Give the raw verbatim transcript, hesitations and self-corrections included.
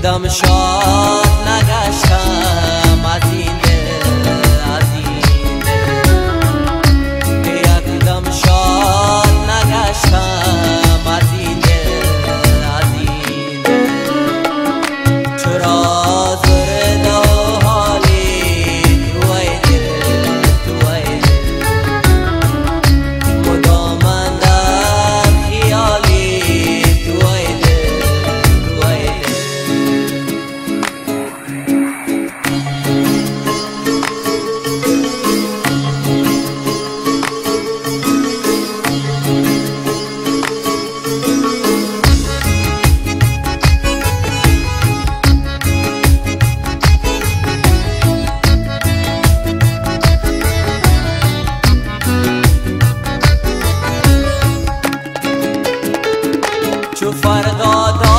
دم شاد نگشتم از این دل، از این دل یک دم شاد نگشتم از این دل، از این دل چرا زرد و حالی تو ای دل، تو ای دل مدام اندر خیالی تو ای دل، تو ای دل چو فردا